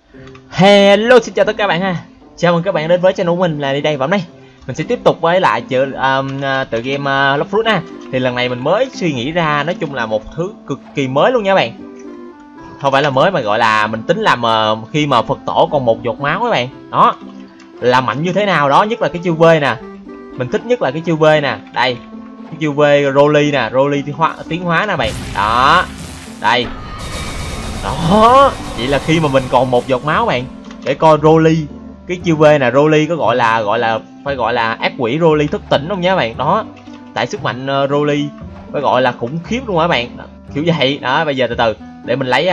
Hello, xin chào tất cả các bạn ha. Chào mừng các bạn đến với channel của mình là đi đây. Và hôm nay mình sẽ tiếp tục với lại tựa game Blox Fruit ha. Thì lần này mình mới suy nghĩ ra, nói chung là một thứ cực kỳ mới luôn nha các bạn. Không phải là mới mà gọi là mình tính làm khi mà Phật tổ còn một giọt máu các bạn. Đó. Là mạnh như thế nào đó, nhất là cái chiêu V nè. Mình thích nhất là cái chiêu V nè. Đây. Cái chiêu V Rolly nè, Rolly tiến hóa nè bạn. Đó. Đây. Đó, vậy là khi mà mình còn một giọt máu bạn, để coi Rolly, cái chiêu V nè, Rolly có gọi là phải gọi là ác quỷ Rolly thức tỉnh không nhá bạn. Đó, tại sức mạnh Rolly phải gọi là khủng khiếp luôn á bạn. Kiểu vậy. Đó, bây giờ từ từ để mình lấy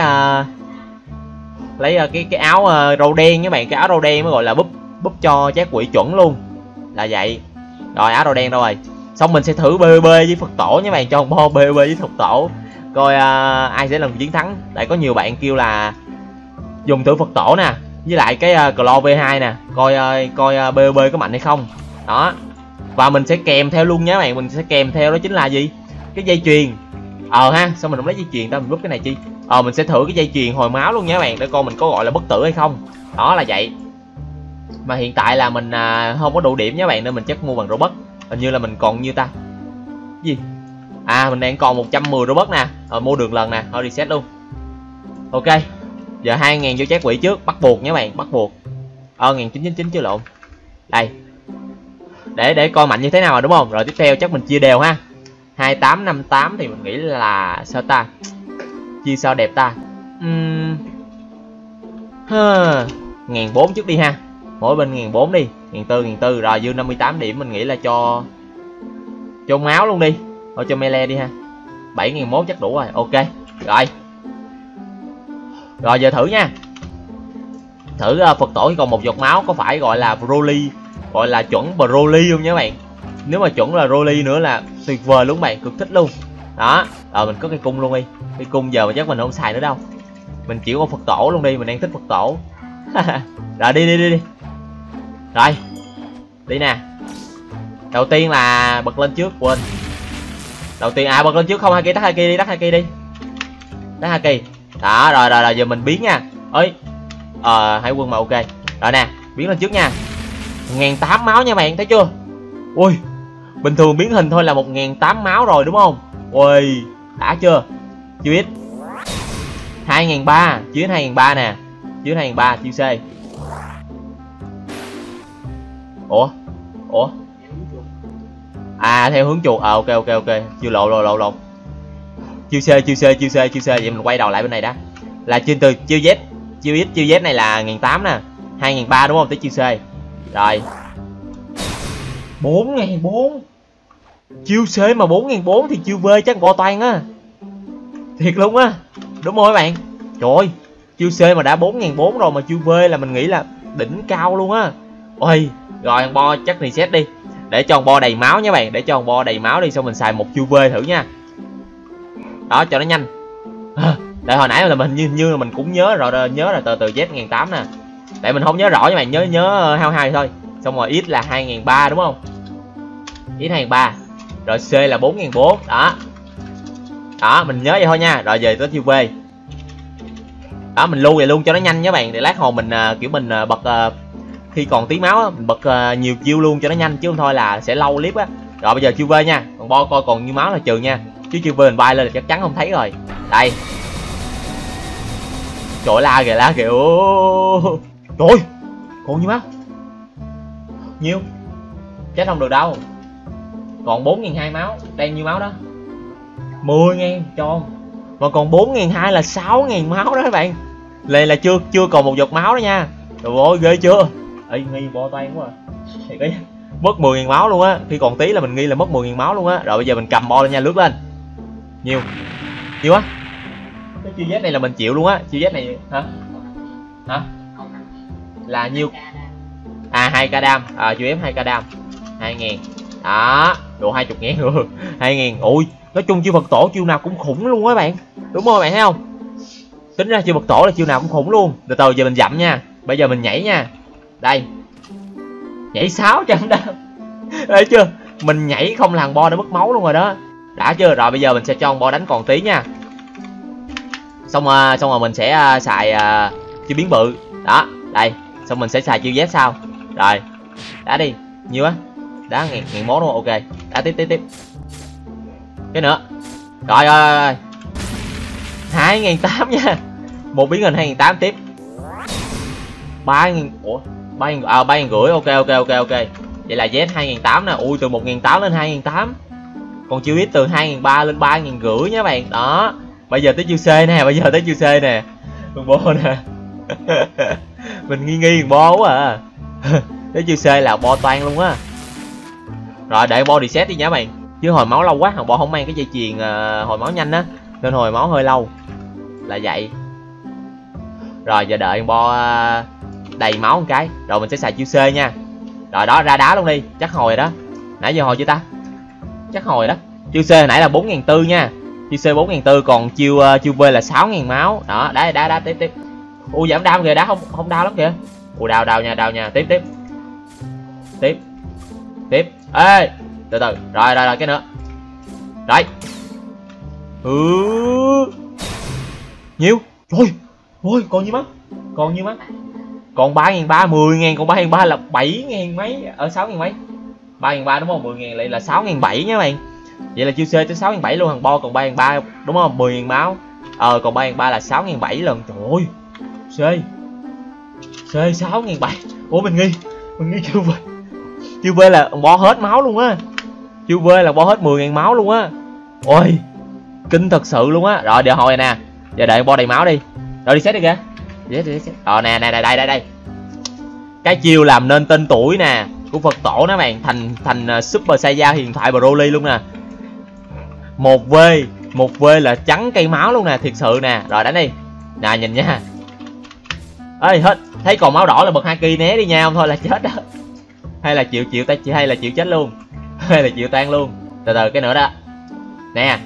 cái áo râu đen các bạn, cái áo râu đen mới gọi là búp cho ác quỷ chuẩn luôn. Là vậy. Rồi áo râu đen đâu rồi? Xong mình sẽ thử PVP với Phật tổ nha bạn, cho một bo PVP với Phật tổ. Coi ai sẽ là chiến thắng. Tại có nhiều bạn kêu là dùng thử Phật tổ nè, với lại cái Claw V2 nè, coi PVP có mạnh hay không. Đó. Và mình sẽ kèm theo luôn nha bạn, mình sẽ kèm theo đó chính là gì? Cái dây chuyền. Ha, sao mình không lấy dây chuyền ta, mình búp cái này chi? Mình sẽ thử cái dây chuyền hồi máu luôn nha bạn, để coi mình có gọi là bất tử hay không. Đó là vậy. Mà hiện tại là mình không có đủ điểm nha bạn, nên mình chắc mua bằng Robux. Hình như là mình còn nhiêu ta? Gì? Mình đang còn 110 Robux nè. Mua được lần nè, thôi reset luôn. Ok. Giờ 2000 vô trái quỷ trước, bắt buộc nha bạn, bắt buộc. 1999 chứ lộn. Đây. Để coi mạnh như thế nào rồi đúng không? Rồi tiếp theo chắc mình chia đều ha. 2858 thì mình nghĩ là sao ta? Chia sao đẹp ta? 1400 trước đi ha. Mỗi bên 1400 đi, 1400 rồi dư 58 điểm mình nghĩ là cho máu luôn đi. Thôi cho melee đi ha. 7001 chắc đủ rồi. Ok. Rồi giờ thử nha. Thử Phật tổ còn một giọt máu có phải gọi là Broly, gọi là chuẩn Broly không nha các bạn. Nếu mà chuẩn là Broly nữa là tuyệt vời luôn bạn, cực thích luôn. Đó. Rồi mình có cây cung luôn đi. Cây cung giờ mà chắc mình không xài nữa đâu. Mình chỉ có Phật tổ luôn đi, mình đang thích Phật tổ. Rồi đi. Rồi. Đi nè. Đầu tiên là bật lên trước, quên. Đầu tiên bật lên trước không Haki, tắt Haki đi, tắt Haki đi. Tắt Haki. Đó, rồi giờ mình biến nha. Ơi. Hải quân mà ok. Rồi nè, biến lên trước nha. 1800 máu nha bạn, thấy chưa? Ui, bình thường biến hình thôi là 1800 máu rồi đúng không? Ui, đã chưa? Chưa ít. 2300, chưa 2300 nè. Chưa 2300 chiêu C. Ủa? Theo hướng chuột. Ok. Chưa lộn. Chiêu C. Vậy mình quay đầu lại bên này đã. Là trên từ chiêu Z. Chiêu Z này là 1800 nè. 2300 đúng không? Tới chiêu C. Rồi. 4400. Chiêu C mà 4400 thì chiêu V chắc bo toan á. Thiệt luôn á. Đúng rồi các bạn. Trời ơi, chiêu C mà đã 4400 rồi mà chiêu V là mình nghĩ là đỉnh cao luôn á. Ôi, rồi thằng bo chắc reset đi. Để cho thằng bo đầy máu nha bạn, để cho thằng bo đầy máu đi, xong mình xài một chiêu V thử nha. Đó, cho nó nhanh. Tại hồi nãy là mình như là mình cũng nhớ rồi từ Z 1800 nè. Tại mình không nhớ rõ nha bạn, nhớ hao thôi. Xong rồi X là 2300 đúng không? X 2300. Rồi C là 4400. Đó. Đó, mình nhớ vậy thôi nha. Rồi về tới chiêu V. Đó, mình lưu vậy luôn cho nó nhanh nha bạn, để lát hồi mình kiểu mình bật khi còn tí máu á, mình bật nhiều chiêu luôn cho nó nhanh, chứ không thôi là sẽ lâu clip á. Rồi bây giờ chiêu V nha, còn bo coi còn nhiêu máu là trừ nha, chứ chiêu V mình bay lên là chắc chắn không thấy rồi. Đây. Trời, la kìa. Trời, còn nhiêu máu? Nhiêu? Chết không được đâu. Còn 4200 máu, đang nhiêu máu đó? 10.000 tròn. Mà còn 4200 là 6000 máu đó các bạn. Này là chưa còn một giọt máu đó nha. Trời ơi, ghê chưa? Ê, nghi bo toan quá. Thiệt ấy. Mất 10.000 máu luôn á. Khi còn tí là mình nghi là mất 10.000 máu luôn á. Rồi bây giờ mình cầm bo lên nha, lướt lên. Nhiêu á? Cái chiêu Z này là mình chịu luôn á. Chiêu Z này hả? Là nhiêu? 2k đam. Chiêu F 2k đam. 2000. Đó, độ 20.000 luôn. 2000. Ui, nói chung chiêu Phật tổ chiêu nào cũng khủng luôn á bạn. Đúng không bạn thấy không? Tính ra chiêu Phật tổ là chiêu nào cũng khủng luôn. Từ từ giờ mình dặm nha. Bây giờ mình nhảy nha. Đây. Nhảy 600 đam. Thấy chưa? Mình nhảy không là thằng bo đã mất máu luôn rồi đó. Đã chưa? Rồi bây giờ mình sẽ cho thằng bo đánh còn tí nha. Xong rồi mình sẽ xài chiêu biến bự. Đó, đây. Xong mình sẽ xài chiêu Z sau. Rồi. Đá đi. Nhiêu á? Đá 1001 đúng không? Ok. Đá tiếp. Cái nữa. Rồi. 2008 nha. Một biến hình 2008 tiếp. 3000. Ủa? 3000 rưỡi. Ok. Vậy là Z 2008 nè. Ui, từ 1008 lên 2008. Còn chiêu X từ 2003 lên 3000 nha bạn. Đó. Bây giờ tới chiêu C nè. Combo nè. Mình nghi bo quá à. Tới chiêu C là bo toan luôn á. Rồi để bo reset đi nha bạn. Chứ hồi máu lâu quá, thằng bo không mang cái dây chuyền hồi máu nhanh á, nên hồi máu hơi lâu. Là vậy. Rồi giờ đợi bo đầy máu một cái, rồi mình sẽ xài chiêu C nha. Rồi đó, ra đá luôn đi, chắc hồi rồi đó. Nãy giờ hồi chưa ta? Chắc hồi rồi đó. Chiêu C nãy là 4004 nha. Chiêu C 4004, còn chiêu V là 6000 máu. Đó, đá tiếp. Ui giảm đam kìa, đá không đau lắm kìa. Ui đau nha. Tiếp. Ê, từ. Rồi cái nữa. Rồi. Nhiêu? Rồi, còn nhiêu mắt? Còn 3.300, 10.000, còn 3.300 là 7.000 mấy, ở 6.000 mấy. 3.300 đúng không? 10.000 lại là 6.700 nha bạn. Vậy là chiêu C tới 6.700 luôn, thằng bo còn 3.300 đúng không? 10.000 máu. Còn 3.300 là 6.700 lần. Trời ơi. C 6.700. Ủa mình nghi chiêu V là bo hết máu luôn á. Chiêu V là bo hết 10.000 máu luôn á. Ôi, kinh thật sự luôn á. Rồi đợi hồi này nè. Giờ đợi bo đầy máu đi. Rồi đi xét đi kìa. Nè đây. Cái chiêu làm nên tên tuổi nè của Phật tổ đó bạn, thành Super Saiyan huyền thoại Broly luôn nè. Một V là trắng cây máu luôn nè, thiệt sự nè. Rồi đánh đi. Nè nhìn nha. Ê hết, thấy còn máu đỏ là bật haki né đi nha, không thôi là chết đó. Hay là chịu chết luôn. Hay là chịu tan luôn. Từ cái nữa đó. Nè.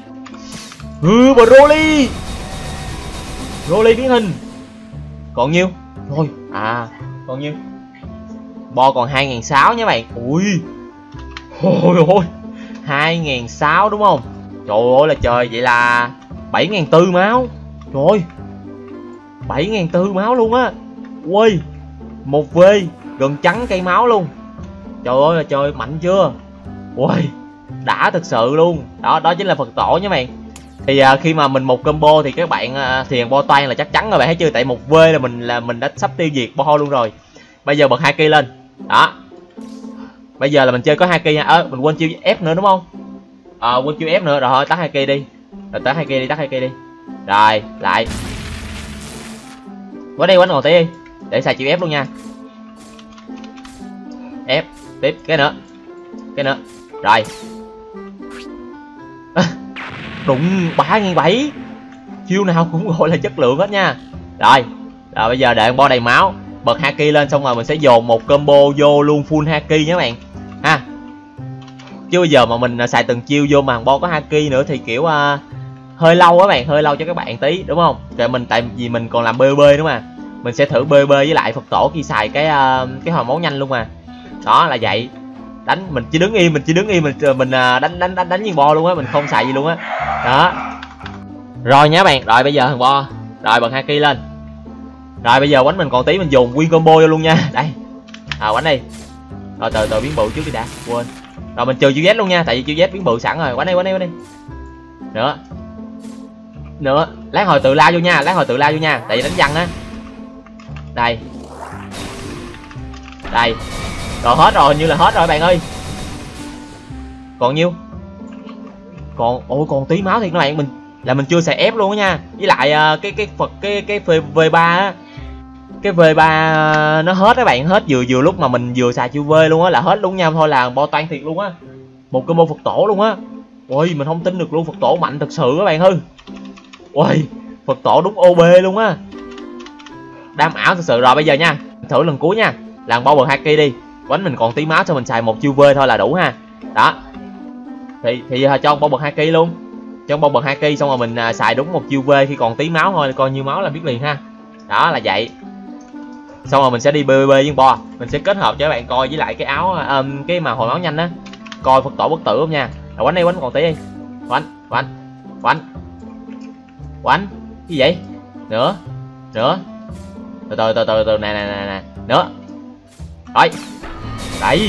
Broly biến hình. Còn nhiêu? Thôi, còn nhiêu? Bo còn 2.600 nha bạn. Ui. Ôi. 2.600 đúng không? Trời ơi là trời, vậy là 7.400 máu. Trời ơi. 7.400 máu luôn á. Ui. Một V gần trắng cây máu luôn. Trời ơi là trời, mạnh chưa? Ui. Đã thực sự luôn. Đó chính là Phật tổ nha bạn. Thì khi mà mình một combo thì các bạn thì thằng bo toan là chắc chắn rồi bạn thấy chưa, tại một V là mình đã sắp tiêu diệt bo luôn rồi. Bây giờ bật haki lên. Đó. Bây giờ là mình chơi có haki nha. Mình quên chiêu F nữa đúng không? Quên chiêu F nữa rồi, thôi tắt haki đi. Tắt haki đi. Rồi, lại. Quánh ngồi tí đi. Để xài chiêu F luôn nha. F, tiếp cái nữa. Rồi. Đụng 3.700. Chiêu nào cũng gọi là chất lượng hết nha. Rồi bây giờ đợi bo đầy máu, bật haki lên xong rồi mình sẽ dồn một combo vô luôn full haki nha các bạn ha. Chứ bây giờ mà mình xài từng chiêu vô mà bo có haki nữa thì kiểu hơi lâu á bạn, hơi lâu cho các bạn tí đúng không? Rồi tại vì mình còn làm BB nữa mà. Mình sẽ thử BB với lại Phật tổ khi xài cái hồi máu nhanh luôn mà. Đó là vậy. Đánh mình chỉ đứng im, mình đánh như bo luôn á, mình không xài gì luôn á. Đó. Rồi nha bạn, rồi bây giờ thằng bo, rồi bật haki lên. Rồi bây giờ quánh mình còn tí, mình dùng nguyên combo vô luôn nha. Đây. Quánh đi. Rồi từ biến bự trước đi đã, quên. Rồi mình trừ chiêu Z luôn nha, tại vì chiêu Z biến bự sẵn rồi. Quánh đi. Nữa. Lát hồi tự lao vô nha, tại vì đánh văng á. Đây. Rồi hết rồi, hình như là hết rồi bạn ơi. Còn nhiêu? Còn tí máu thiệt các bạn, mình chưa xài ép luôn á nha. Với lại cái V3 á. Cái V3 nó hết các bạn, hết vừa lúc mà mình vừa xài chiêu V luôn á là hết luôn nha, thôi là bo toan thiệt luôn á. Một combo Phật tổ luôn á. Ôi mình không tin được luôn, Phật tổ mạnh thật sự các bạn ơi. Ôi, Phật tổ đúng OB luôn á. Đam ảo thật sự. Rồi bây giờ nha, thử lần cuối nha. Làm bo bật haki đi. Quánh mình còn tí máu xong mình xài một chiêu V thôi là đủ ha. Đó. Thì cho bo bật haki luôn. Cho bo bật haki xong rồi mình xài đúng một chiêu V khi còn tí máu thôi, coi nhiêu máu là biết liền ha. Đó là vậy. Xong rồi mình sẽ đi BBB với bo. Mình sẽ kết hợp cho các bạn coi với lại cái áo cái mà hồi máu nhanh á. Coi Phật tổ bất tử không nha. Rồi quánh đi, quánh còn tí đi. Quánh. Cái gì vậy? Nữa. từ nè nữa. Rồi đấy.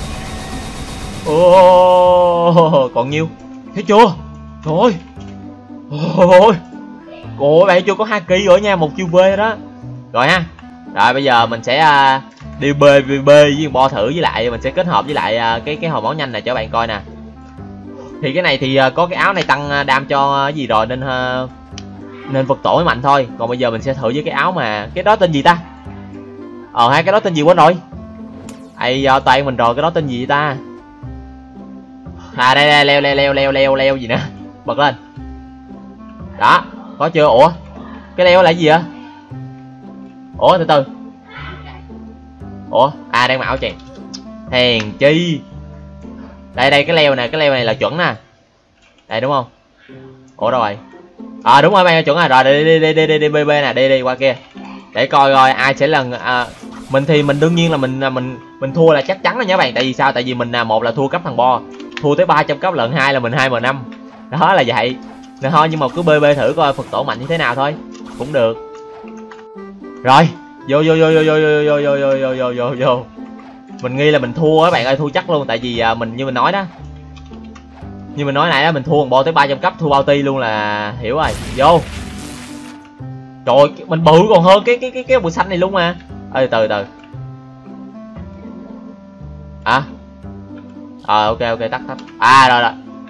Ô còn nhiêu thấy chưa? Trời ơi. Ôi cô bạn chưa có haki rồi nha, một chiêu V đó rồi ha. Rồi bây giờ mình sẽ đi BVB với bo thử, với lại mình sẽ kết hợp với lại cái hồi máu nhanh này cho bạn coi nè. Thì cái này thì có cái áo này tăng đam cho gì rồi nên vật tổ mới mạnh thôi. Còn bây giờ mình sẽ thử với cái áo mà cái đó tên gì ta? Hai cái đó tên gì quên rồi. Ai do toàn mình rồi, cái đó tên gì vậy ta? Đây leo gì nè. Bật lên. Đó, có chưa? Ủa? Cái leo là gì vậy? Ủa từ từ. Ủa, đang mặc áo chèn. Hèn chi. Đây cái leo này là chuẩn nè. Đây đúng không? Ủa đâu rồi? Đúng rồi, bạn chuẩn rồi. Rồi đi BB nè, đi qua kia. Để coi rồi ai sẽ lần mình thì mình đương nhiên là mình thua là chắc chắn rồi nha bạn. Tại vì sao? Tại vì mình một là thua cấp thằng bo, thua tới 300 cấp lần, hai là mình 2m5. Đó là vậy. Nên thôi nhưng mà cứ BB thử coi Phật tổ mạnh như thế nào thôi. Cũng được. Rồi, vô. Mình nghi là mình thua các bạn ơi, thua chắc luôn. Tại vì như mình nói đó, như mình nói này đó, mình thua thằng bo tới 300 cấp, thua bao ti luôn là hiểu rồi. Vô. Trời, mình bự còn hơn cái bụi xanh này luôn mà. Ê từ. Ok tắt. Rồi.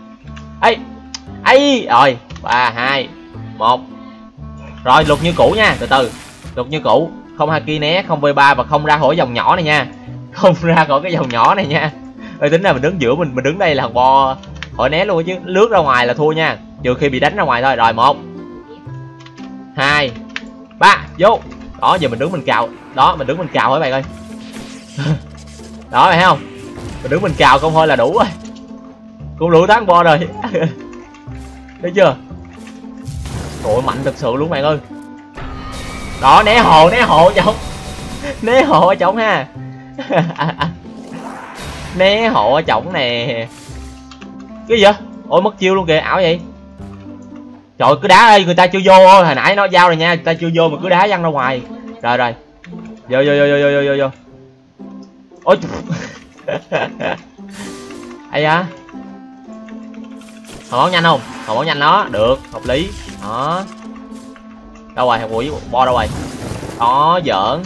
Ấy rồi 3 2 1. Rồi luật như cũ nha, từ. Luật như cũ, không haki né, không V3 và không ra khỏi vòng nhỏ này nha. Không ra khỏi cái vòng nhỏ này nha. Tính ra mình đứng giữa, mình đứng đây là thằng bo khỏi né luôn chứ, lướt ra ngoài là thua nha, trừ khi bị đánh ra ngoài thôi. Rồi 1 2 3 vô. Đó giờ mình đứng mình cào. Đó mình đứng mình cào các bạn ơi. Đó mày thấy không? Mình đứng mình cào không thôi là đủ rồi. Cũng đủ thắng bo rồi. Thấy chưa? Trời mạnh thật sự luôn bạn ơi. Đó né hồ chồng. Né hồ ở chồng ha. Né hộ ở chổng nè. Cái gì vậy? Ôi mất chiêu luôn kìa, ảo vậy. Trời cứ đá ơi, người ta chưa vô. Hồi nãy nó giao rồi nha, người ta chưa vô mà cứ đá văng ra ngoài. Rồi vô. Ôi ai da. Hồi máu nhanh không? Hồi máu nhanh đó, được, hợp lý. Đó. Đâu rồi, thằng quỷ bo đâu rồi? Đó,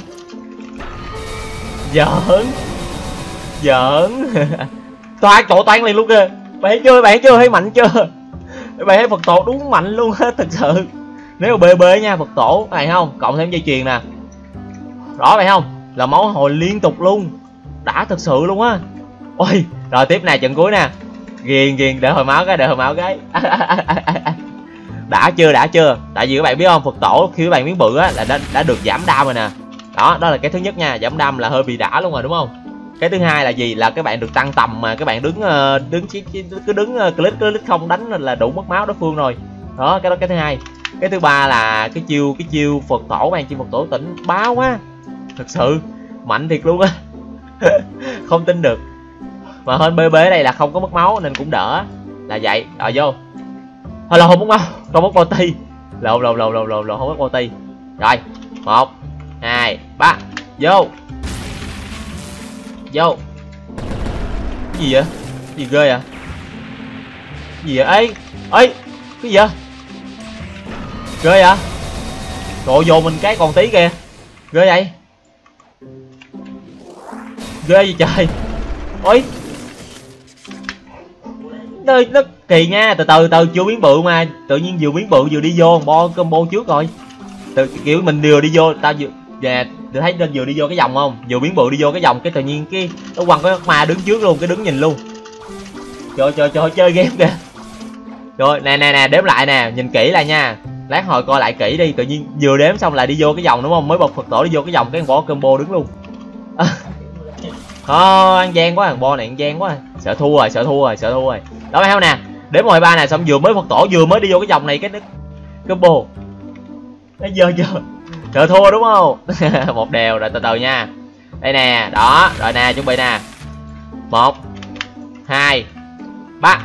giỡn. Toán liền luôn kìa. Bạn thấy chưa, thấy mạnh chưa? Bạn thấy Phật tổ đúng mạnh luôn á, thật sự. Nếu mà BB nha, Phật tổ này không, cộng thêm dây chuyền nè. Rõ vậy không? Là máu hồi liên tục luôn. Đã thật sự luôn á. Ôi, rồi tiếp nè, trận cuối nè. Ghiền, đợi hồi máu cái. Đã chưa? Tại vì các bạn biết không, Phật tổ khi các bạn miếng bự á là đã được giảm đam rồi nè. Đó là cái thứ nhất nha, giảm đam là hơi bị đã luôn rồi đúng không? Cái thứ hai là gì? Là các bạn được tăng tầm mà các bạn đứng click không đánh là đủ mất máu đối phương rồi. Đó, cái thứ hai. Cái thứ ba là cái chiêu Phật tổ, chiêu Phật tổ tỉnh báo quá. Thật sự mạnh thiệt luôn á. Không tin được. Mà hơn BB ở đây là không có mất máu nên cũng đỡ. Là vậy. Rồi vô. Thôi là không mất máu, không mất ulti. Lộn không mất ulti. Rồi, 1 2 3 vô. Cái gì vậy? Cái gì ghê à? Cái gì vậy? Ê, cái gì vậy? Ghê à? Trời, vô mình cái còn tí kìa. Ghê vậy? Ghê gì trời? Ôi. Nó kỳ nha, từ chưa biến bự mà tự nhiên vừa biến bự vừa đi vô bo combo trước rồi. Kiểu mình vừa đi vô, tao vừa tôi thấy nên vừa đi vô cái vòng không, vừa biến bự đi vô cái vòng cái tự nhiên cái nó quăng cái ma đứng trước luôn, cái đứng nhìn luôn. Trời chơi game kìa. Rồi nè đếm lại nè, nhìn kỹ lại nha, lát hồi coi lại kỹ đi. Tự nhiên vừa đếm xong là đi vô cái vòng đúng không, mới bật Phật tổ đi vô cái vòng cái bỏ combo đứng luôn. Ăn gian quá, thằng bo này ăn gian quá. Sợ thua rồi. Đó thấy không nè, đếm 1 2 3 nè, xong vừa mới Phật tổ vừa mới đi vô cái vòng này cái combo. Nó giờ sợ thua đúng không? Một đều rồi, từ nha. Đây nè, đó, rồi nè, chuẩn bị nè. 1 2 3.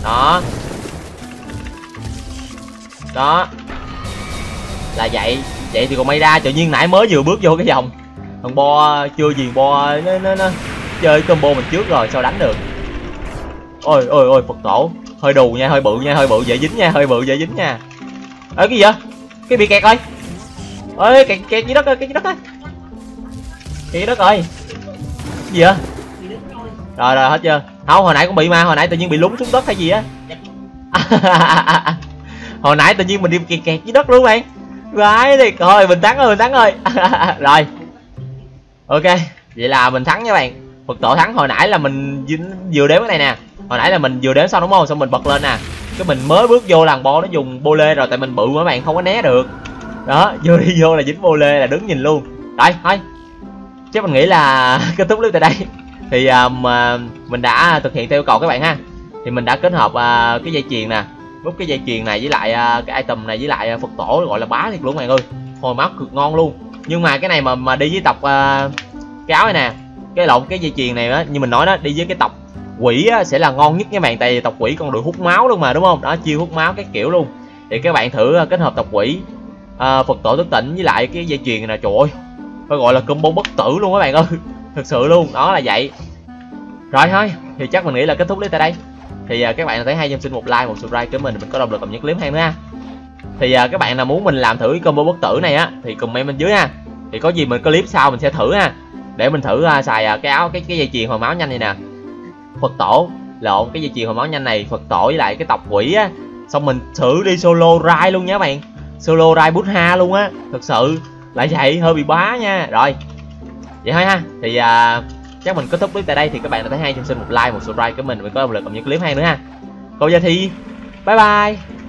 Đó là vậy. Vậy thì còn may ra, tự nhiên nãy mới vừa bước vô cái vòng thằng Bo chưa gì Bo nó chơi combo mình trước rồi sao đánh được. Ôi ôi ôi, Phật tổ hơi đù nha, hơi bự nha, hơi bự dễ dính nha, hơi bự dễ dính nha. Ê cái gì vậy? Cái bị kẹt rồi. Ơi kẹt dưới đất ơi, kẹt dưới đất ơi. Kẹt dưới đất rồi. Cái gì vậy? Rồi rồi hết chưa? Không, hồi nãy cũng bị mà, hồi nãy tự nhiên bị lún xuống đất hay gì á. Hồi nãy tự nhiên mình đi kẹt dưới đất luôn bạn. Vãi thì thôi mình thắng rồi, mình thắng rồi. Rồi. Ok, vậy là mình thắng nha bạn. Phật tổ thắng. Hồi nãy là mình vừa đếm cái này nè. Hồi nãy là mình vừa đếm xong đúng không? Xong mình bật lên nè. Cái mình mới bước vô làng Bo nó dùng bô lê rồi, tại mình bự mà các bạn không có né được. Đó, vô đi vô là dính bô lê là đứng nhìn luôn. Rồi, thôi. Chắc mình nghĩ là kết thúc clip tại đây. Thì mà mình đã thực hiện theo yêu cầu các bạn ha. Thì mình đã kết hợp cái dây chuyền nè, rút cái dây chuyền này với lại cái item này với lại Phật tổ, gọi là bá thiệt luôn các bạn ơi. Hồi máu cực ngon luôn. Nhưng mà cái này mà đi với tộc cái áo này nè, cái lộn cái dây chuyền này á, như mình nói đó, đi với cái tộc quỷ á, sẽ là ngon nhất nha bạn, tại vì tộc quỷ còn được hút máu luôn mà đúng không? Đó, chiêu hút máu cái kiểu luôn. Thì các bạn thử kết hợp tộc quỷ, Phật tổ thức tỉnh với lại cái dây chuyền này nè, trời ơi, phải gọi là combo bất tử luôn các bạn ơi. Thực sự luôn, đó là vậy. Rồi thôi, thì chắc mình nghĩ là kết thúc clip tại đây. Thì các bạn thấy hay cho xin một like, một subscribe của mình có động lực làm những clip hay nữa ha. Thì các bạn nào muốn mình làm thử cái combo bất tử này á thì comment bên dưới ha. Thì có gì mình có clip sau mình sẽ thử ha. Để mình thử xài cái áo cái dây chuyền hồi máu nhanh này nè. Phật tổ, lộn, cái dây chuyền hồi máu nhanh này, Phật tổ với lại cái tộc quỷ á. Xong mình thử đi solo ride luôn nha các bạn. Solo ride Buddha luôn á. Thực sự là vậy, hơi bị bá nha. Rồi. Vậy thôi ha. Thì chắc mình kết thúc clip tại đây. Thì các bạn đã thấy hay cho xin một like, một subscribe của mình có động lực làm những clip hay nữa ha. Còn giờ thì bye bye.